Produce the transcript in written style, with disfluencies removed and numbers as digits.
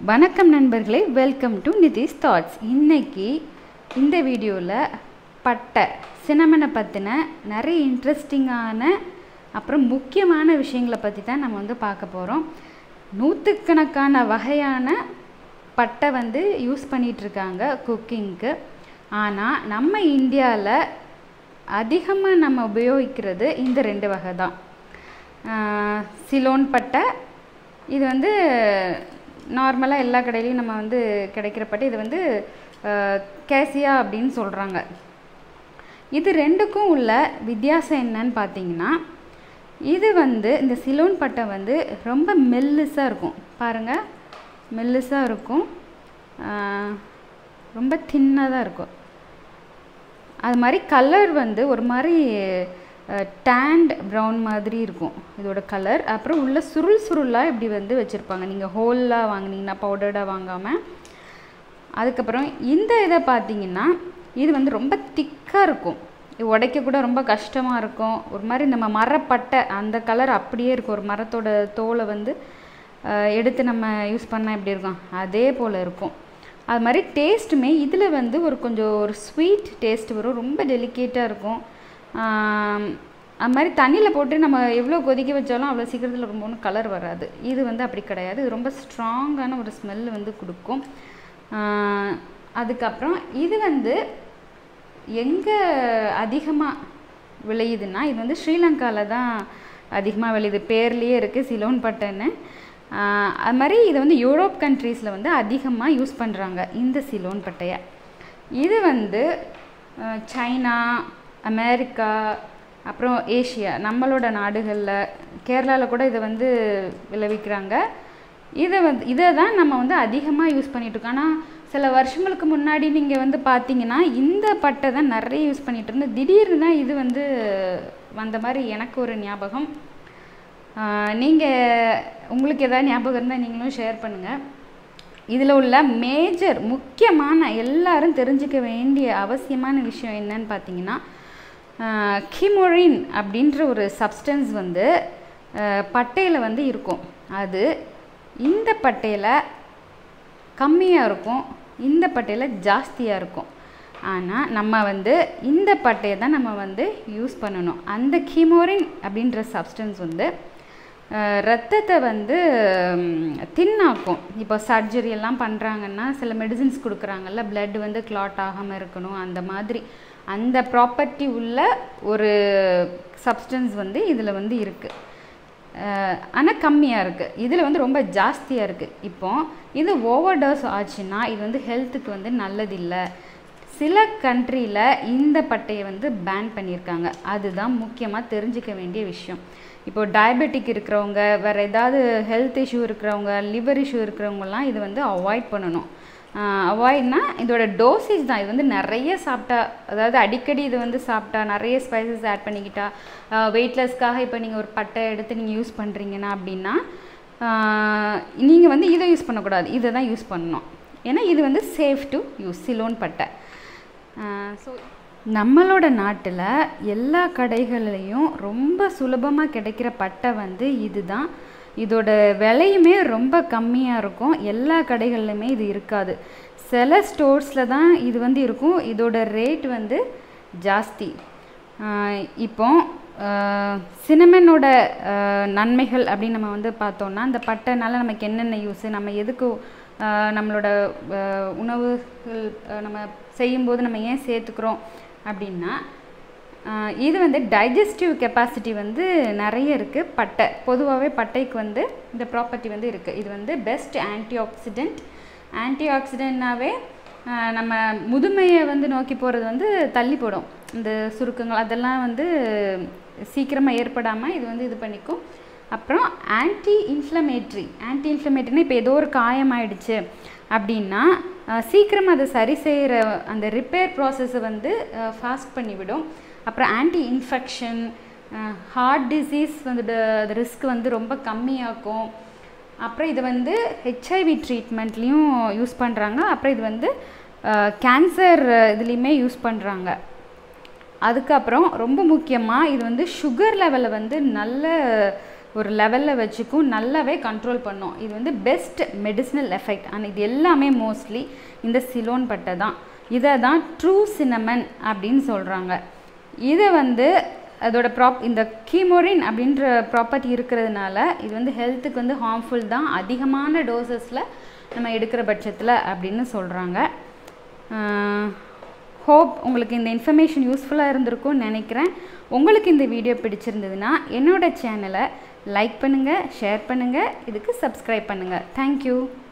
வணக்கம் நண்பர்களே, welcome to Nitish thoughts. இன்னைக்கு இந்த வீடியோவில் பட்டை சினமனை பற்றின நிறைய இன்ட்ரெஸ்டிங்கான அப்புறம் முக்கியமான விஷயங்களை பற்றி தான் நம்ம பார்க்க போகிறோம். நூற்றுக்கணக்கான வகையான பட்டை யூஸ் பண்ணிகிட்ருக்காங்க குக்கிங்க்கு. ஆனால் நம்ம இந்தியாவில் அதிகமாக நம்ம உபயோகிக்கிறது இந்த ரெண்டு வகை தான். சிலோன் பட்டை, இது நார்மலாக எல்லா கடையிலையும் நம்ம கிடைக்கிற பட்டை. இது கேசியா அப்படின்னு சொல்கிறாங்க. இது ரெண்டுக்கும் உள்ள வித்தியாசம் என்னன்னு பார்த்தீங்கன்னா, இது இந்த சிலோன் பட்டை ரொம்ப மெல்லிசாக இருக்கும். பாருங்கள், மெல்லிசாக இருக்கும், ரொம்ப தின்னாக தான் இருக்கும். அது மாதிரி கலர் ஒரு மாதிரி டேண்ட் ப்ரௌன் மாதிரி இருக்கும் இதோட கலர். அப்புறம் உள்ள சுருளாக இப்படி வச்சுருப்பாங்க. நீங்கள் ஹோலாக வாங்கினீங்கன்னா, பவுடர்டாக வாங்காமல். அதுக்கப்புறம் இந்த இதை பார்த்தீங்கன்னா, இது ரொம்ப திக்காக இருக்கும். உடைக்க கூட ரொம்ப கஷ்டமாக இருக்கும். ஒரு மாதிரி நம்ம மரப்பட்டை அந்த கலர் அப்படியே இருக்கும். ஒரு மரத்தோட தோலை எடுத்து நம்ம யூஸ் பண்ணால் எப்படி இருக்கும், அதே போல் இருக்கும். அது மாதிரி டேஸ்ட்டுமே இதில் ஒரு ஸ்வீட் டேஸ்ட் வரும். ரொம்ப டெலிகேட்டாக இருக்கும். அது மாதிரி தண்ணியில் போட்டு நம்ம எவ்வளோ கொதிக்க வச்சாலும் அவ்வளோ சீக்கிரத்தில் ரொம்ப ஒன்றும் கலர் வராது. இது அப்படி கிடையாது. இது ரொம்ப ஸ்ட்ராங்கான ஒரு ஸ்மெல் கொடுக்கும். அதுக்கப்புறம் இது எங்கே அதிகமாக விளையுதுன்னா, இது ஸ்ரீலங்காவில் தான் அதிகமாக விளையுது. பேர்லேயே இருக்குது சிலோன் பட்டைன்னு. அது மாதிரி இது யூரோப் கண்ட்ரீஸில் அதிகமாக யூஸ் பண்ணுறாங்க இந்த சிலோன் பட்டையை. இது சைனா, அமெரிக்கா, அப்புறம் ஏஷியா, நம்மளோட நாடுகளில் கேரளாவில் கூட இதை விளைவிக்கிறாங்க. இதை தான் நம்ம அதிகமாக யூஸ் பண்ணிகிட்ருக்கோம். ஆனால் சில வருஷங்களுக்கு முன்னாடி நீங்கள் பார்த்தீங்கன்னா இந்த பட்டை தான் நிறைய யூஸ் பண்ணிகிட்டு இருந்தோம். திடீர்னு தான் இது வந்த மாதிரி எனக்கு ஒரு ஞாபகம். உங்களுக்கு எதாவது ஞாபகம் இருந்தால் நீங்களும் ஷேர் பண்ணுங்கள். இதில் உள்ள மேஜர் முக்கியமான எல்லாரும் தெரிஞ்சுக்க வேண்டிய அவசியமான விஷயம் என்னன்னு பார்த்தீங்கன்னா, கிமோரின் அப்படின்ற ஒரு சப்ஸ்டன்ஸ் பட்டையில் இருக்கும். அது இந்த பட்டையில் கம்மியாக இருக்கும், இந்த பட்டையில் ஜாஸ்தியாக இருக்கும். ஆனால் நம்ம இந்த பட்டையை தான் நம்ம யூஸ் பண்ணணும். அந்த கிமோரின் அப்படின்ற சப்ஸ்டன்ஸ் ரத்தத்தை தின்னாக்கும். இப்போ சர்ஜரி எல்லாம் பண்ணுறாங்கன்னா சில மெடிசின்ஸ் கொடுக்குறாங்கல்ல, பிளட் கிளாட் ஆகாமல் இருக்கணும், அந்த மாதிரி அந்த ப்ராப்பர்ட்டி உள்ள ஒரு சப்ஸ்டன்ஸ் இதில் இருக்குது. ஆனால் கம்மியாக இருக்குது. இதில் ரொம்ப ஜாஸ்தியாக இருக்குது. இப்போ இது ஓவர் டோஸ் ஆச்சுன்னா இது ஹெல்த்துக்கு நல்லதில்லை. சில கண்ட்ரியில் இந்த பட்டையை பேன் பண்ணியிருக்காங்க. அதுதான் முக்கியமாக தெரிஞ்சிக்க வேண்டிய விஷயம். இப்போ டயபெட்டிக் இருக்கிறவங்க, வேறு ஏதாவது ஹெல்த் இஷ்யூ இருக்கிறவங்க, லிவர் இஷ்யூ இருக்கிறவங்கலாம் இது அவாய்ட் பண்ணணும். அவாய்ட்னா இதோட டோசேஜ் தான். இது நிறைய சாப்பிட்டா, அதாவது அடிக்கடி இது சாப்பிட்டா, நிறைய ஸ்பைசஸ் ஆட் பண்ணிக்கிட்டா, வெயிட்லெஸ்க்காக இப்போ நீங்கள் ஒரு பட்டை எடுத்து நீங்கள் யூஸ் பண்ணுறீங்கன்னா அப்படின்னா நீங்கள் இதை யூஸ் பண்ணக்கூடாது, இதை தான் யூஸ் பண்ணணும். ஏன்னா இது சேஃப் டு யூஸ் சிலோன் பட்டை. ஸோ நம்மளோட நாட்டில் எல்லா கடைகள்லையும் ரொம்ப சுலபமாக கிடைக்கிற பட்டை இதுதான். இதோட விலையுமே ரொம்ப கம்மியாக இருக்கும். எல்லா கடைகள்லையுமே இது இருக்காது. சில ஸ்டோர்ஸில் தான் இது இருக்கும். இதோட ரேட் ஜாஸ்தி. இப்போ சினமனோட நன்மைகள் அப்படின்னு நம்ம பார்த்தோன்னா, அந்த பட்டைனால நமக்கு என்னென்ன யூஸு, நம்ம எதுக்கு நம்மளோட உணவுகள் நம்ம செய்யும்போது நம்ம ஏன் சேர்த்துக்கிறோம் அப்படின்னா, இது டைஜஸ்டிவ் கெப்பாசிட்டி நிறைய இருக்குது. பட்டை பொதுவாகவே பட்டைக்கு இந்த ப்ராப்பர்ட்டி இருக்குது. இது பெஸ்ட் ஆன்டிஆக்சிடென்ட். ஆன்டிஆக்சிடென்ட்னாவே நம்ம முதுமையை நோக்கி போகிறது தள்ளி போடும். இந்த சுருக்கங்கள் அதெல்லாம் சீக்கிரமாக ஏற்படாமல் இது பண்ணிக்கும். அப்புறம் ஆன்டி இன்ஃப்ளமேட்ரினா, இப்போ ஏதோ ஒரு காயமாயிடுச்சு அப்படின்னா சீக்கிரமாக அதை சரி செய்கிற அந்த ரிப்பேர் ப்ராசஸை ஃபாஸ்ட் பண்ணிவிடும். அப்புறம் anti infection, heart disease risk ரொம்ப கம்மியாக்கும். அப்புறம் இது ஹெச்ஐவி ட்ரீட்மெண்ட்லேயும் யூஸ் பண்ணுறாங்க. அப்புறம் இது கேன்சர் இதுலேயுமே யூஸ் பண்ணுறாங்க. அதுக்கப்புறம் ரொம்ப முக்கியமாக இது சுகர் லெவலை நல்ல ஒரு லெவலில் வச்சுக்கும், நல்லாவே கண்ட்ரோல் பண்ணும். இது வந்து பெஸ்ட் மெடிசினல் எஃபெக்ட். ஆனால் இது எல்லாமே மோஸ்ட்லி இந்த சிலோன் பட்டை தான். இதை தான் ட்ரூ சினமன் அப்படின்னு சொல்கிறாங்க. இதை வந்து அதோட இந்த கீமோரின் அப்படின்ற ப்ராப்பர்ட்டி இருக்கிறதுனால இது வந்து ஹெல்த்துக்கு வந்து ஹார்ம்ஃபுல் தான் அதிகமான டோசஸில் நம்ம எடுக்கிற பட்சத்தில் அப்படின்னு சொல்கிறாங்க. ஹோப் உங்களுக்கு இந்த இன்ஃபர்மேஷன் யூஸ்ஃபுல்லாக இருந்திருக்கும்னு நினைக்கிறேன். உங்களுக்கு இந்த வீடியோ பிடிச்சிருந்ததுன்னா என்னோடய சேனலை லைக் பண்ணுங்கள், ஷேர் பண்ணுங்கள், இதுக்கு சப்ஸ்கிரைப் பண்ணுங்கள். தேங்க்யூ.